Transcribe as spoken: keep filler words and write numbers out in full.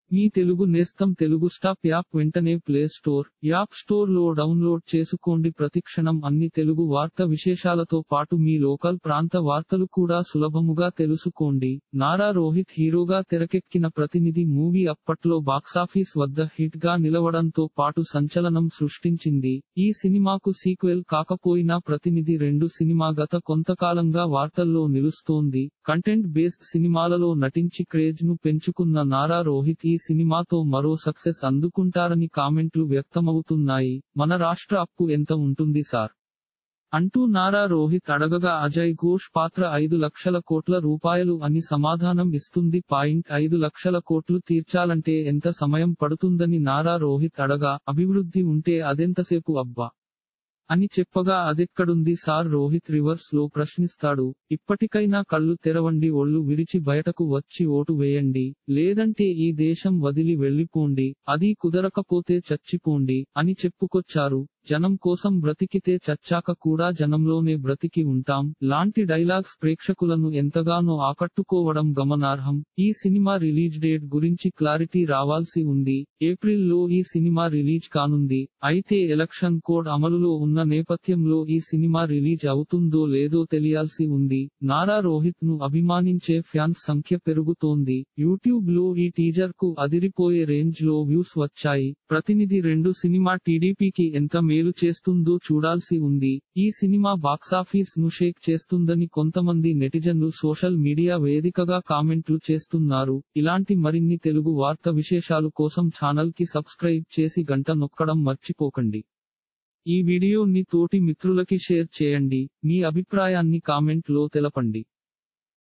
మీ తెలుగు నేస్తం Telugu stop app వెంటనే play store, app store లో డౌన్లోడ్ చేసుకోండి. ప్రతిక్షణం అన్ని తెలుగు వార్త విశేషాలతో పాటు మీ లోకల్ ప్రాంత వార్తలు కూడా సులభముగా తెలుసుకోండి. నారా రోహిత్ హీరోగా తెరకెక్కిన ప్రతినిధి మూవీ అప్పట్లో బాక్సాఫీస్ వద్ద హిట్ గా నిలవడంతో పాటు సంచలనం సృష్టించింది. ఈ సినిమాకు సీక్వెల్ కాకపోయినా ప్రతినిధి రెండు సినిమా గత కొంతకాలంగా వార్తల్లో నిలుస్తోంది. కంటెంట్ బేస్డ్ సినిమాలలో నటించి క్రేజ్ ను పెంచుకున్న నారా రోహిత్ ఈ సినిమాతో మరో సక్సెస్ అందుకుంటారని కామెంట్లు వ్యక్తమవుతున్నాయి. మన రాష్ట్ర అప్పు ఎంత ఉంటుంది సార్ అంటూ నారా రోహిత్ అడగగా అజయ్ ఘోష్ పాత్ర ఐదు లక్షల కోట్ల రూపాయలు అని సమాధానం ఇస్తుంది. పాయింట్ ఐదు లక్షల కోట్లు తీర్చాలంటే ఎంత సమయం పడుతుందని నారా రోహిత్ అడగా, అభివృద్ధి ఉంటే అదెంతసేపు అబ్బా అని చెప్పగా అదెక్కడుంది సార్ రోహిత్ రివర్స్ లో ప్రశ్నిస్తాడు. ఇప్పటికైనా కళ్ళు తెరవండి, ఒళ్ళు విరిచి బయటకు వచ్చి ఓటు వేయండి, లేదంటే ఈ దేశం వదిలి వెళ్లిపోండి, అది కుదరకపోతే చచ్చిపోండి అని చెప్పుకొచ్చారు. జనం కోసం బ్రతికితే చచ్చాక కూడా జనంలోనే బ్రతికి ఉంటాం లాంటి డైలాగ్స్ ప్రేక్షకులను ఎంతగానో ఆకట్టుకోవడం గమనార్హం. ఈ సినిమా రిలీజ్ డేట్ గురించి క్లారిటీ రావాల్సి ఉంది. ఏప్రిల్ లో ఈ సినిమా రిలీజ్ కానుంది. అయితే ఎలక్షన్ కోడ్ అమలులో ఉన్న నేపథ్యంలో ఈ సినిమా రిలీజ్ అవుతుందో లేదో తెలియాల్సి ఉంది. నారా రోహిత్ ను అభిమానించే ఫ్యాన్స్ సంఖ్య పెరుగుతోంది. యూట్యూబ్ లో ఈ టీజర్ కు అదిరిపోయే రేంజ్ లో వ్యూస్ వచ్చాయి. ప్రతినిధి రెండు సినిమా టీడీపీకి ఎంత మేలు చేస్తుందో చూడాల్సి ఉంది. ఈ సినిమా బాక్సాఫీస్ ను షేక్ చేస్తుందని కొంతమంది నెటిజన్లు సోషల్ మీడియా వేదికగా కామెంట్లు చేస్తున్నారు. ఇలాంటి మరిన్ని తెలుగు వార్త విశేషాలు కోసం ఛానల్ కి సబ్స్క్రైబ్ చేసి గంట నొక్కడం మర్చిపోకండి. ఈ వీడియోని తోటి మిత్రులకి షేర్ చేయండి. మీ అభిప్రాయాన్ని కామెంట్ లో తెలపండి.